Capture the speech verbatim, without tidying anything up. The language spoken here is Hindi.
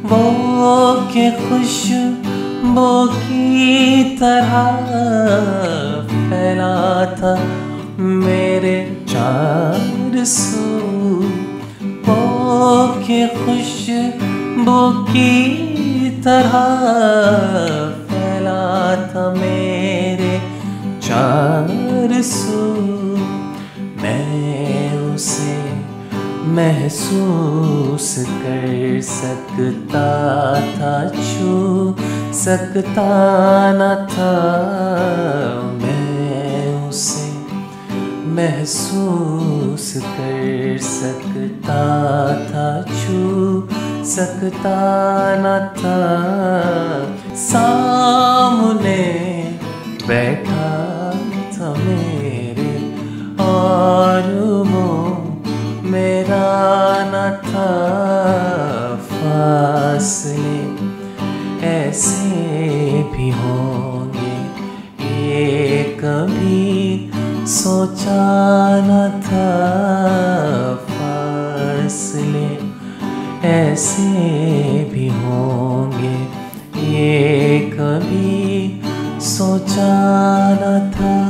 वो के खुशबू की तरह फैला था मेरे चार सू। वो के खुशबू की तरह फैला था मेरे चार सू। मैं उसे महसूस कर सकता था, छू सकता न था। मैं उसे महसूस कर सकता था, छू सकता न था। सामने बैठा था मेरे और वो मेरा न था। फासले ऐसे भी होंगे ये कभी सोचा न था। फासले ऐसे भी होंगे ये कभी सोचा न था।